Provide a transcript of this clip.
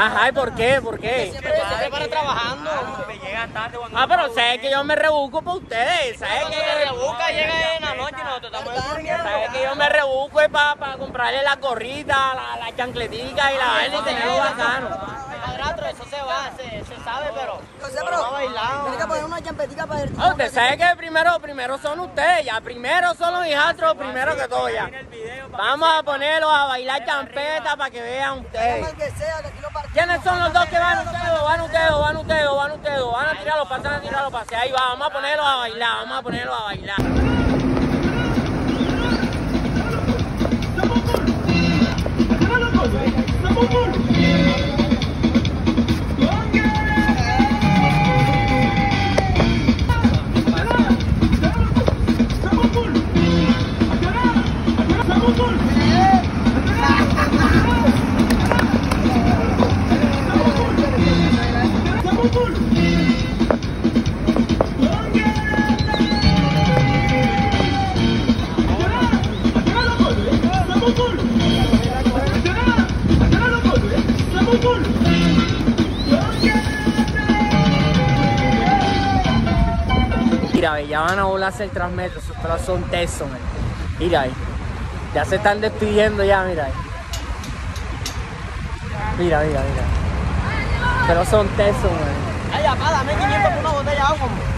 Ajá, ¿y por qué? ¿Por qué? Siempre se para trabajando. Me llega tarde cuando... Pero sé que yo me rebusco por ustedes, ¿sabes que se rebusca, llega en la noche y nosotros estamos durmiendo. ¿Sabes que yo me rebusco para comprarle la gorrita, la chancletica y la vaina y tenerlo bacano? Padrastro, eso se va, se sabe, pero no ha bailado. Tiene que poner una champetica para ver. Usted sabe que primero son ustedes, ya primero son los hijastros, primero que todo ya. Vamos a ponerlos a bailar champeta para que vean ustedes. ¿Quiénes son los dos que van ustedes? Van a tirarlos, pasan a tirarlos, pasan. Ahí va, vamos a ponerlos a bailar, vamos a ponerlos a bailar. Mira, ya van a volarse el Transmetro, esos pelos son tesos, man. Mira ahí, ya se están despidiendo ya, mira ahí. Mira. Pero son tesos, man. Ay, apá, dame 500 por una botella de agua.